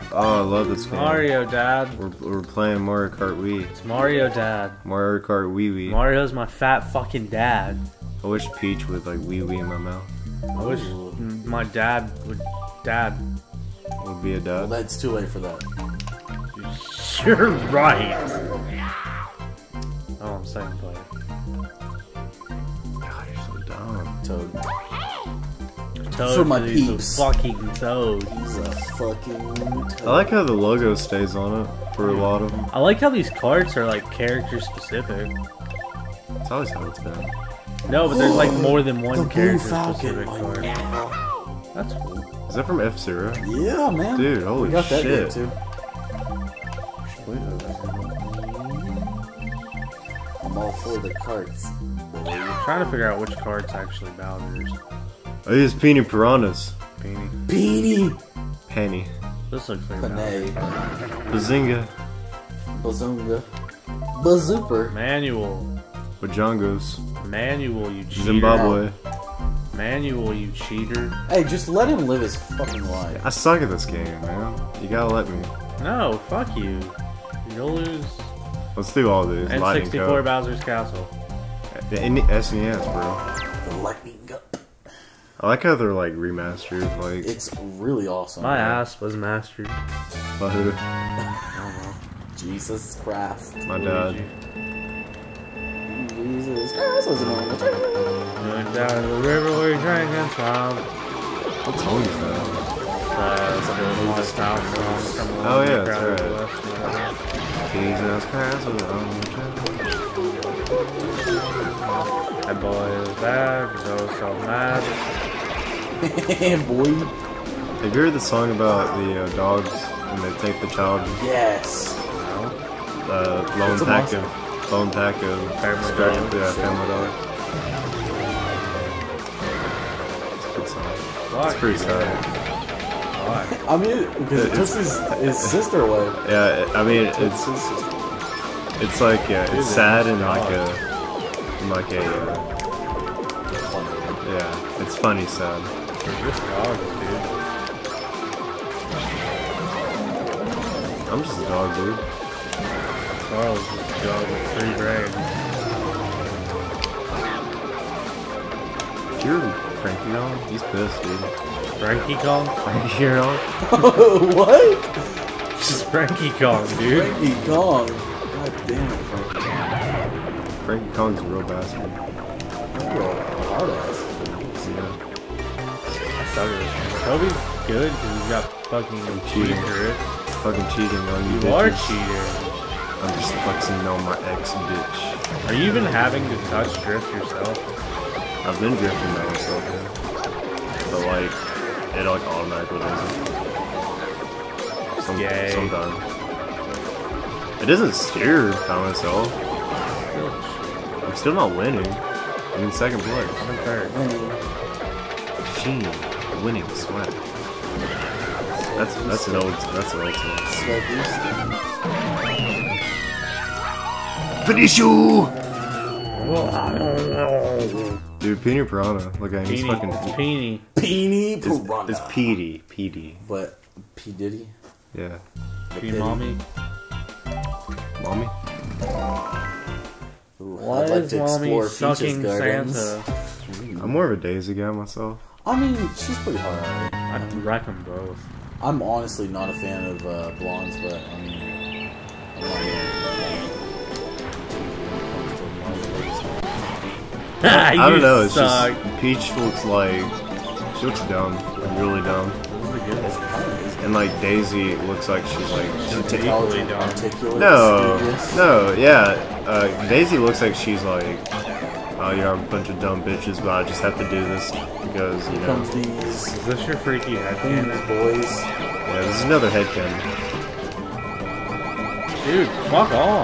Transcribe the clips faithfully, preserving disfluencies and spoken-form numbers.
Oh, I love this game. Mario, Dad. We're, we're playing Mario Kart Wii. It's Mario, Dad. Mario Kart Wii Wii. Mario's my fat fucking dad. I wish Peach would like Wii Wii in my mouth. I wish my dad would dad. Would be a Well, dad. that's too late for that. You're right. Oh, I'm second player. God, you're so dumb. Toad. Toad, For my he's peeps. a fucking toad. He's a fucking toad. I like how the logo stays on it for a lot of them. I like how these carts are like character specific. It's always how it's been. No, but there's like more than The one Blue character Falcon, specific my card. man. That's cool. Is that from F-Zero? Yeah, man. Dude, holy we got that shit. game too. I'm all for the carts. I'm trying to figure out which card's actually Bowser's. I use Peony Piranhas. Beanie. Beanie! Penny. This looks like Panay. Bowser's. Bazinga. Bazunga. Bazooper. Manual. Bajongos. Manual, you cheater. Zimbabwe. Manual, you cheater. Hey, just let him live his fucking life. I suck at this game, man. You gotta let me. No, fuck you. You'll lose. Let's do all these. N Lightning sixty-four Code. Bowser's Castle. The N- S N E S, bro. The lightning gun. I like how they're like remastered. Like, It's really awesome. My man. ass was mastered. by who? Jesus Christ. My dad. Jesus Christ was an orange. Going down the river where you're drinking from. What song is that? Uh, it's a little more style song from the Oh, yeah, that's crowd right. left. Jesus Christ was on That boy is bad, he's oh so mad. Boy. Have you heard the song about the uh, dogs when they take the child? Yes. Uh, lone It's a pack monster. of lone pack of Family scratch- dog. Yeah, family dog. It's a good song. Fuck It's pretty you. sad. Why? I mean, because it took his, his sister away. Yeah, I mean it's His sister. it's like yeah, Dude, it's sad and dog. like a in like a uh, yeah, it's funny sad. They're just dogs, dude. I'm just a dog, dude. Carl's just a dog with three brains. You're Frankie on? He's pissed, dude. Frankie Kong? Frankie, you're on? What? Just Frankie Kong, dude. Frankie Kong. God damn it, Frankie Frankie Kong's a real bastard. Kong. You're a hard ass. Yeah. I suck at it. Coby's good because he's got fucking cheating. cheater. Fucking cheating on you. You are bitches. cheater. I'm just flexing on my ex bitch. Are you even having to touch drift yourself? I've been drifting by myself, yeah. But like, it like automatically does it. Some, Yay. sometimes. It doesn't steer by myself. I'm still not winning. I'm in second place. I'm in third. Sheen, winning sweat. That's that's an old that's an old song. Finish you! Dude, Peony Piranha. Look at him. He's Peony. fucking. It's Peony. Peony It's, Piranha. it's Petey. Petey. What? P. Diddy? Yeah. Peony Mommy. Mommy? Ooh, Why I'd like is to Mommy explore Peach's sucking gardens. Santa? I'm more of a Daisy guy myself. I mean, she's pretty hard. Right? I'd wreck them both. I'm honestly not a fan of uh, blondes, but I mean, I'm not I I don't know, it's just Peach looks like she looks dumb, like really dumb, and like Daisy looks like she's like she's equally dumb. articulate. no, studious. no, yeah. Uh, Daisy looks like she's like, oh, you're a bunch of dumb bitches, but I just have to do this because you Here know. comes these, Is this your freaky these headcanon? boys. Yeah, this is another headcanon. Dude, fuck off.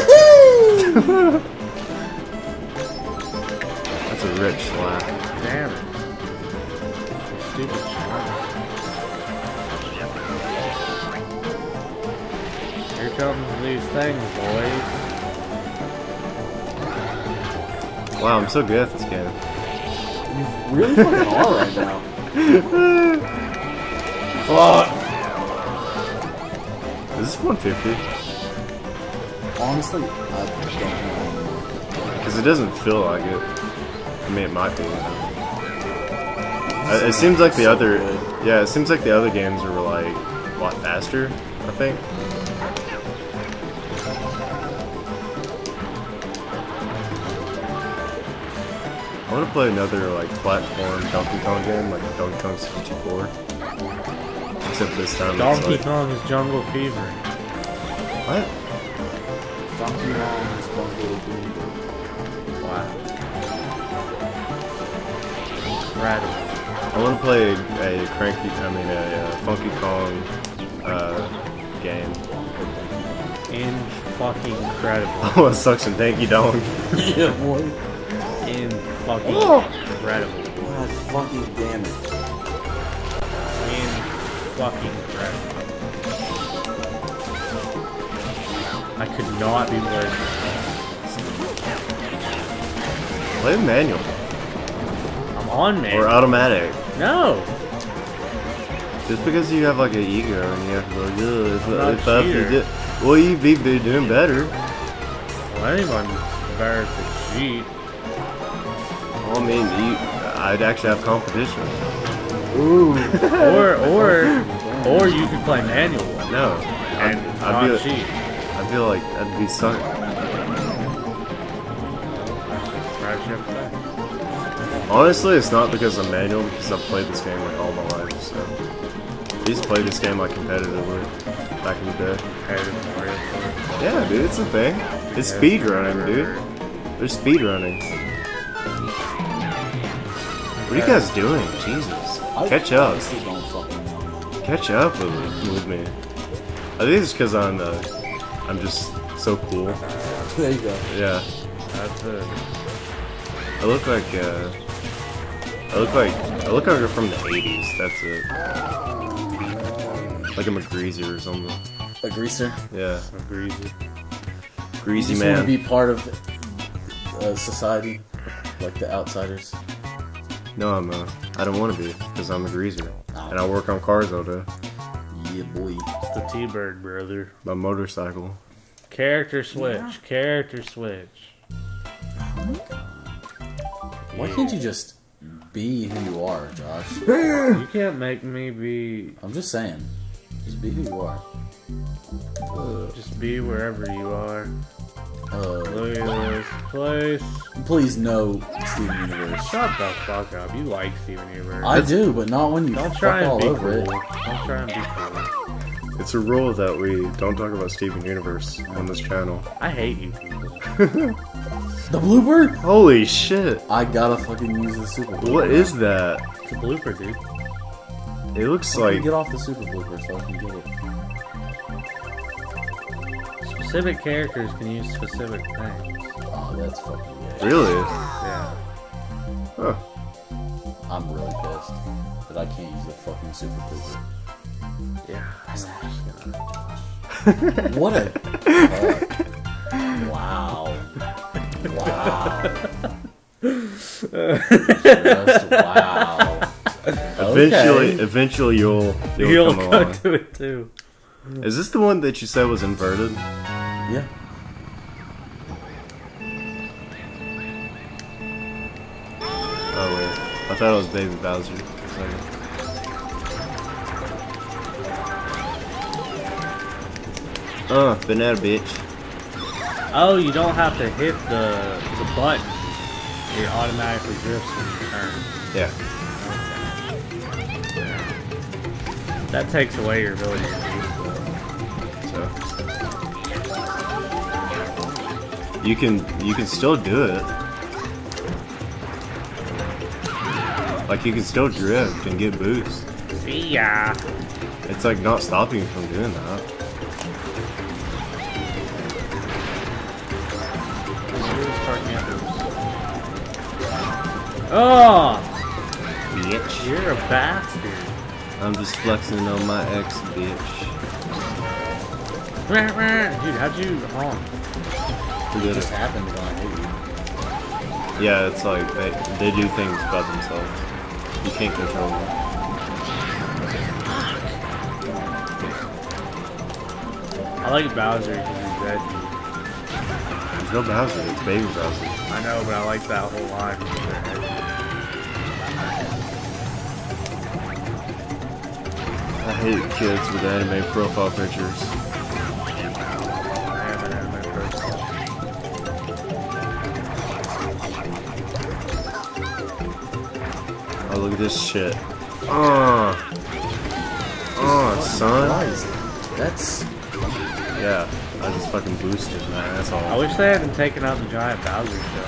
That's a rich slap. Damn it. Stupid shit. Here comes these things, boys. Wow, I'm so good at this game. You really fucking are right now. Fuck! Is this one fifty? Honestly, I don't know. Because it doesn't feel like it. I mean, it might be. It, it seems like the so other, good. yeah, it seems like the other games are like a lot faster, I think. I want to play another like platform Donkey Kong game, like Donkey Kong sixty-four. Except this time Donkey it's like, Kong is Jungle Fever. what? Donkey Kong is Bungle Fever. Wow. Incredible. I want to play a, a cranky, I mean a, a Funky Kong uh, game. In fucking incredible. I want to suck some Danky Dong. Yeah, boy. In fucking Oh. incredible. God fucking damn it. In fucking incredible. I could not be worse. Play manual I'm on man. or automatic. No. Just because you have like an ego and you have to go, yeah, if, I'm not if I cheater. forget, well, you be be doing better. Well, anyone's better to cheat. Well, I mean, you, I'd actually have competition. Ooh. Or, or, or you could play manual No, and I'd, not I'd be, cheat. I feel like I'd be suck. Scratch your back. Honestly, it's not because I'm manual, because I've played this game like all my life. So I used to play this game like competitively back in the day. Competitive Mario Kart. Yeah, dude, it's a thing. It's speed running, dude. There's speed running. What are you guys doing? Jesus, catch I up. honestly don't fucking know. Catch up with, with me. I think it's because I'm uh, I'm just so cool. There you go. Yeah, That's it. I look like uh, I look like I look like I'm from the eighties. That's it. Like I'm a greaser or something. A greaser. Yeah, A greasy. greasy You just want man. to be part of uh, society, like the outsiders. No, I'm uh, I don't want to be because I'm a greaser and I work on cars all day. Yeah, boy. It's the T-Bird, brother. My motorcycle. Character switch. Character switch. Why can't you just be who you are, Josh? You can't make me be. I'm just saying. Just be who you are. Just be wherever you are. Uh, Look at this place. please no Steven Universe. Shut the fuck up. You like Steven Universe. I do, but not when you Don't fuck try and all be over cool. it. Don't try and be cool. It's a rule that we don't talk about Steven Universe on this channel. I hate you people. The blooper? Holy shit! I gotta fucking use the super blooper. What is that? It's a blooper, dude. It looks Let me like get off the super blooper so I can get it. Specific characters can use specific things. Oh, that's fucking gay. really. Yeah. Huh. I'm really pissed that I can't use the fucking super blooper. Yeah. I'm just gonna... What a... uh, wow. Wow. Just wow. Eventually, Okay. eventually you'll you'll, You'll come go along. to it too. Is this the one that you said was inverted? Yeah. Oh wait, I thought it was Baby Bowser. for a second. Uh, banana bitch. Oh, you don't have to hit the the button. It automatically drifts when you turn. Yeah. That takes away your ability to use So you can you can still do it. Like you can still drift and get boost. the... See ya. It's like not stopping you from doing that. Oh, Bitch. you're a bastard. I'm just flexing on my ex, bitch. Dude, how'd you honk? Who It did just it? happened when I hit you. Yeah, it's like they they do things by themselves. You can't control them. I like Bowser because he's Reggie. There's no Bowser, it's baby Bowser. I know, but I like that whole line because they're Reggie. I hate kids with anime profile pictures. I have an anime profile. Oh, look at this shit. Oh, oh, son. That's Yeah, I just fucking boosted, man. That's all. I wish they hadn't taken out the giant Bowser show.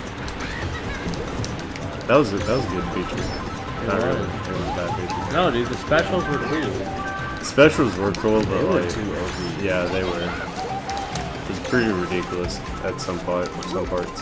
That was a, that was a good feature. Not really. It was a bad feature. No, dude, the specials were cool. Specials were cool, but they were like, too O P. yeah, they were. It was pretty ridiculous at some part, some parts.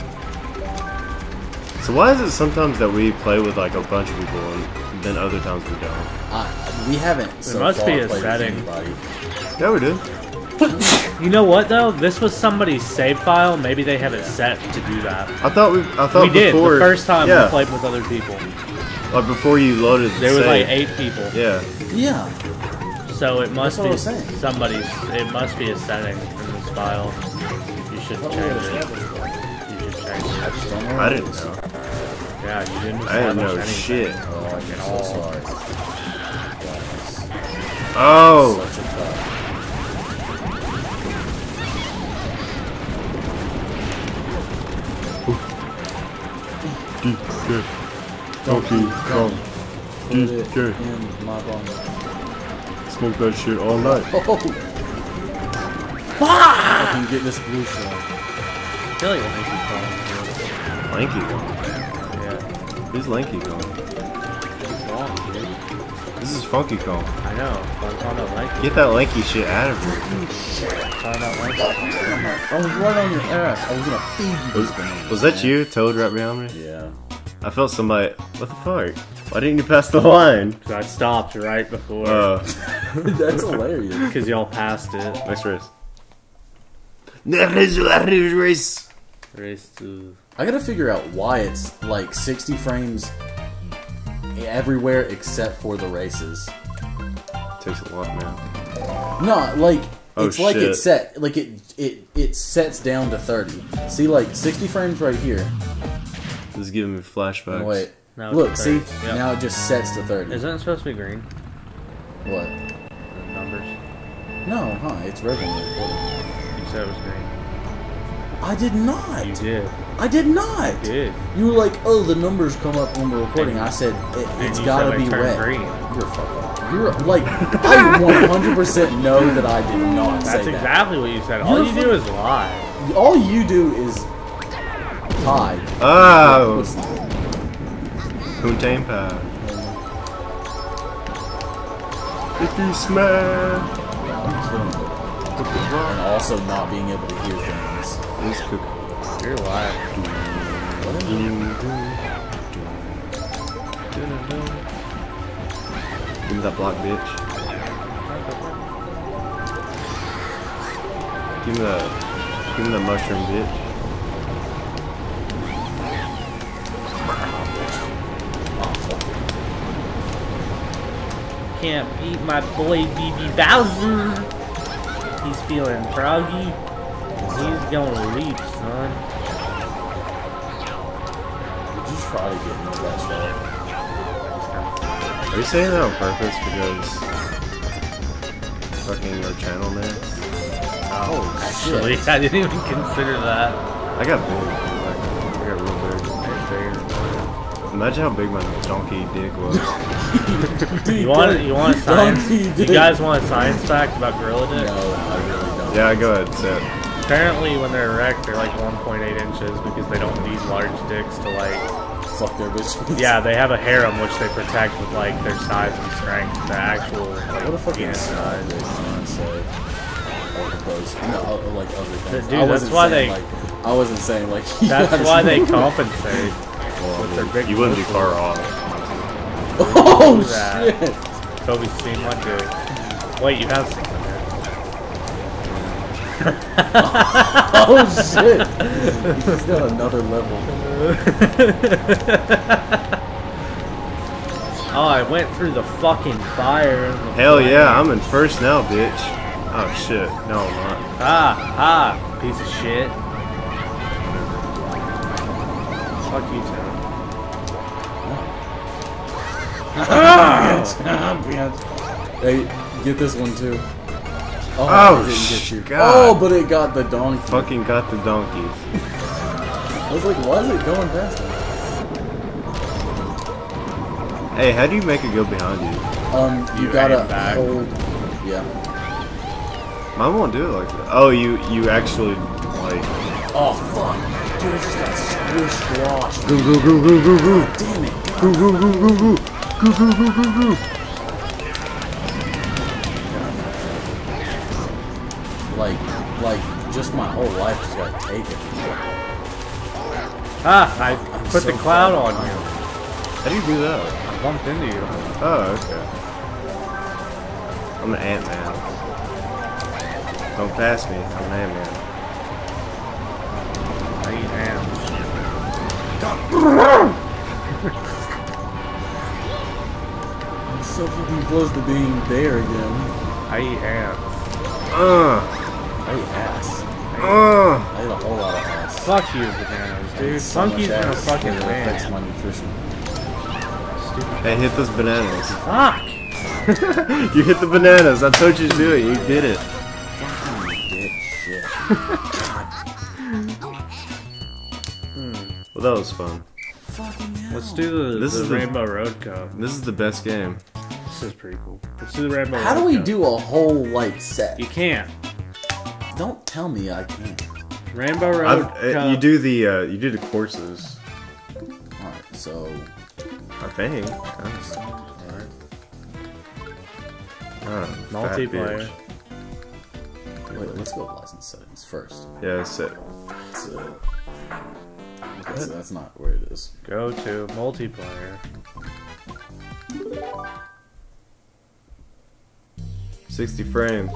So why is it sometimes that we play with like a bunch of people and then other times we don't? Uh, we haven't. There So must far be a played with setting. anybody. Yeah, we did. You know what though? This was somebody's save file. Maybe they have it set to do that. I thought we. I thought We did before, the first time yeah, we played with other people. like before you loaded. The There was save. like eight people. Yeah. Yeah. So it must That's what I be was saying. somebody's. It must be a setting in this file. You should Oh, change yeah, it. You should change I it. just don't know. I didn't know. Yeah, you didn't I didn't know establish anything. shit. Oh, I'm At so all. sorry. Oh. Such a cut. Donkey Kong. Put it Okay. in my bong. Smoke that shit all night. Oh! I can get this blue shell. I feel like Lanky Kong. Lanky Kong. Yeah. Who's Lanky Kong? He's long, dude. This is Funky Kong. I know. But I'm talking about Lanky. Get that lanky shit out of here. I'm talking about Lanky. I was right on your ass. I was gonna feed you Was, this banana. was that you, Toad, right behind me? Yeah. I felt somebody. What the fuck? Why didn't you pass the line? Because I stopped right before. Uh, That's hilarious. Because y'all passed it. next race. Next race. Race to. I gotta figure out why it's like sixty frames everywhere except for the races. Takes a lot, man. No, like Oh, it's like shit. it's set, like it it it sets down to thirty. See, like sixty frames right here. This is giving me flashbacks. No, wait, Now it's look, see, thirty. Yep. now it just sets to thirty. Isn't it supposed to be green? What? The numbers. No, huh? It's red when we're recording. You said it was green. I did not. You did. I did not. You did. You were like, oh, the numbers come up when we're recording. I said, it, And it's you gotta said be it turned red. green. You're fucking. You're like, I one hundred percent know that I did not say That's that. exactly what you said. All You're you do is lie. All you do is hide. Oh! Poontang pie. If you smell. And also not being able to hear things. This cookie. You're lying. Give me that block, bitch. Give me that. Give me that mushroom, bitch. Can't beat my boy B B Bowser. He's feeling froggy. He's gonna leap, son. Did you try to get into that shot? Are you saying that on purpose because fucking our channel name? Oh, Actually, shit. I didn't even consider that. I got big. Like, I got real big. Imagine how big my donkey dick was. You want you want a science? Donkey You dick. guys want a science fact about gorilla dick? No, I really don't. Yeah, go ahead, sit. Apparently, when they're erect, they're like one point eight inches because they don't need large dicks to like. Fuck their bitches. Yeah, they have a harem which they protect with like their size and strength, the actual like, What the fuck penis is size. that? Say, as opposed, no, uh, like other things. Dude, I that's wasn't why saying, they- Like, I wasn't saying like. you That's gotta- why they compensate Well, with their big. you wouldn't be muscles. far off. Oh that. shit! Coby's seen one dick. Wait, you have seen one Oh shit! He's got another level. Oh, I went through the fucking fire. Hell yeah, I'm in first now, bitch. Oh shit. No, I'm not. Ah, ah, piece of shit. Fuck you, Toad. Hey, get this one too. Oh, Oh, it didn't get you. God. Oh, but it got the donkey. Fucking got the donkey. I was like, why is it going past me? Hey, how do you make it go behind you? Um, you, You gotta aim back. hold. Yeah. Mine won't do it like that. Oh, you you actually like. Oh fuck, dude! I just got squish squashed. Go go go go go go. Damn it! Go go go go go. Go go go go go. Like, like, just my whole life just got taken. Ah, I I'm put so the cloud far on behind. you. How do you do that? I bumped into you. Oh, okay. I'm an Ant-Man. Don't pass me. I'm an Ant-Man. I eat ants. I'm so fucking close to being there again. I eat ants. Uh, I ate ass. uh. I ate a whole lot of ass. Fuck you, bananas, dude. So much Funky's gonna ass fucking that it affects win. my nutrition. Hey, hit those bananas. Fuck! You hit the bananas. I told you to do it. You did it. Fucking dick shit. Well, that was fun. Fucking hell. Let's do the, This the is the- Rainbow Road Cup. This is the best game. This is pretty cool. Let's do the Rainbow How Road do we Cup. do a whole like set? You can't. Don't tell me I can't. Rainbow Road I've, Cup. uh, you do the uh, you do the courses. All right, so I think. alright. Oh, Multiplayer. Wait, let's go with license settings first. Yeah, that's it. That's, uh, that's, that's not where it is. Go to multiplayer. sixty frames.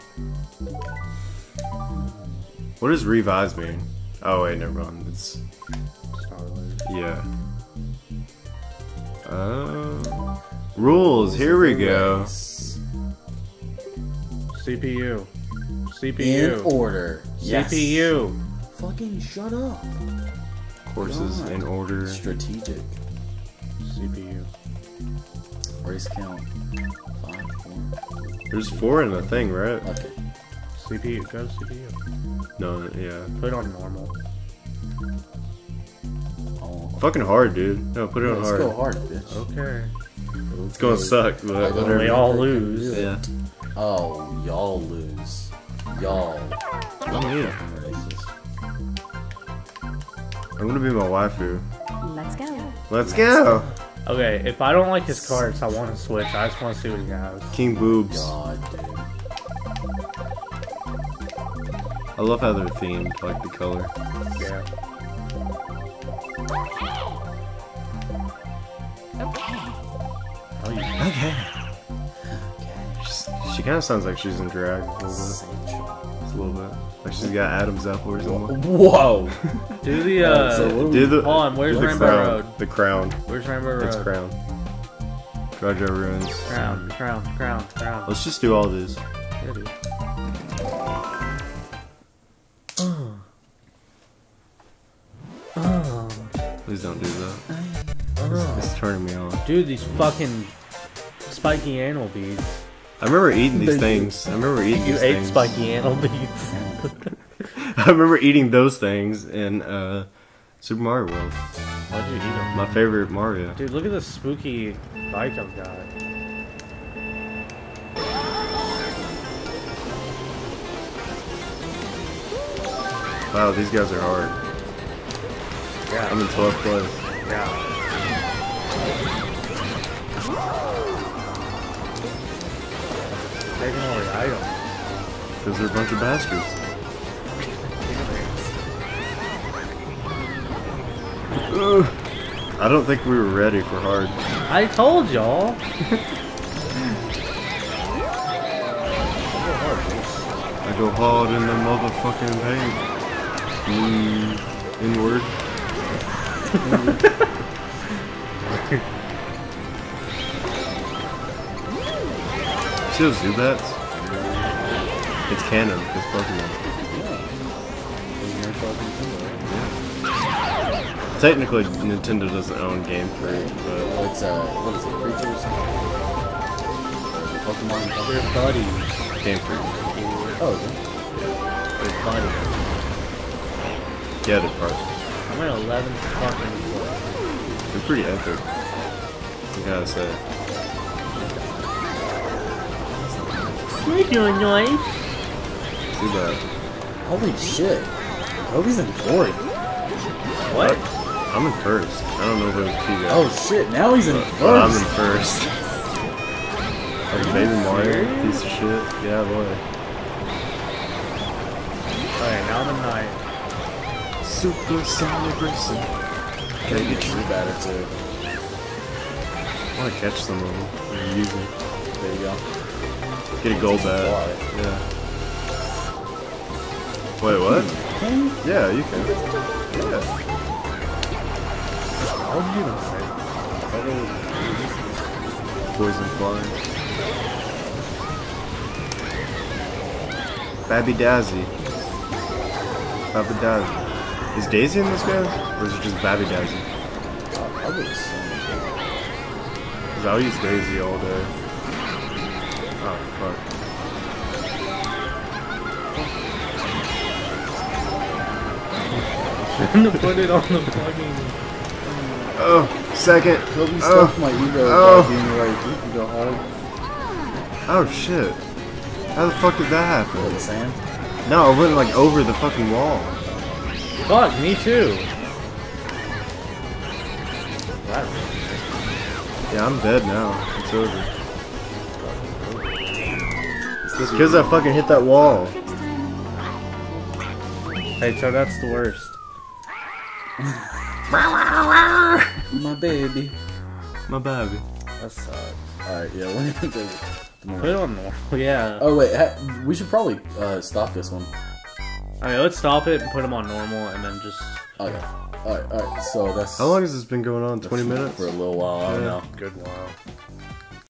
What does revise mean? Oh wait, never mind. It's yeah. Uh, rules. Here we go. C P U. C P In U. order. Yes. C P U. Fucking shut up. Courses God. in order. Strategic. C P U. Race count. Five, four. There's four in the thing, right? Okay. C P U. Go to C P U. No, yeah. Put it on normal. Oh. Fucking hard, dude. No, put it on Let's hard. go hard, bitch. Okay. It's gonna suck, but I don't whatever. We all lose. Yeah. Oh, y'all lose. Y'all. Oh, yeah. Racist. I'm gonna be my waifu. Let's go. Let's go! Okay, if I don't like his cards, I want to switch. I just want to see what he has. King Boobs. God, dude. I love how they're themed, like the color. Yeah. Oh, yeah. Okay. She kind of sounds like she's in drag a little bit. Just a little bit. Like she's got Adam's apple or something. Whoa! Do the, uh... So what do we- Do the, Hold on, where's the Rainbow crown. Road? The crown. Where's Rainbow Road? It's crown. Dry Dry Ruins. Crown, crown, crown, crown. Let's just do all these. Yeah, dude. Please don't do that. It's, it's turning me on. Dude, these fucking spiky anal beads. I remember eating these They- things. I remember eating You these ate things. spiky anal beads. I remember eating those things in uh, Super Mario World. Why'd you eat them? My favorite Mario. Dude, look at this spooky bike I've got. Wow, these guys are hard. Yeah. I'm in twelfth place. Yeah. Taking all the items. Because they're a bunch of bastards. Ugh. I don't think we were ready for hard. I told y'all. I go hard in the motherfucking paint. Mm, inward. See those Zubats? It's canon. It's Pokemon. Yeah. Technically, Nintendo doesn't own Game Freak, but Oh, it's uh, what is it? Creatures. Pokemon. They're buddies. Game Freak. Oh, okay. They're buddies. Yeah, they're part. I'm at eleventh fucking floor. They're pretty epic. I gotta say. Making a noise. Too bad. Holy shit! Coby's in fourth. What? I'm in first. I don't know who the two guys. Oh shit! Now he's in But I'm in first. first. Like Baby Mario, piece of shit. Yeah, boy. Alright, now I'm in ninth. Super Sonic Racing. Gotta get you better too. I wanna catch some of them. They're easy. There you go. Get a gold bag. Yeah. Wait, what? Can you? Yeah, you can. Yeah. How would you even say? Poison flying. Babby Dazzy. Babby Dazzy. Is Daisy in this game? Or is it just Babby Dazzy? I would assume. Because I'll use Daisy all day. Oh, fuck. I'm gonna put it on the fucking... Oh, second. Coby Oh. stuck my ego Oh. by being like, you can go hard. Oh, shit. How the fuck did that What, the happen? sand? No, I went like over the fucking wall. Fuck, me too. Wow. Yeah, I'm dead now. It's over. It's because I fucking hit that wall. Hey, so that's the worst. My baby. My baby. That sucks. Alright, yeah, we're gonna do it. Put it on normal. Yeah. Oh wait, ha we should probably uh, stop this one. Alright, let's stop it and put them on normal and then just... Okay. Alright, alright, so that's... How long has this been going on? twenty minutes? For a little while, I don't know. Good while.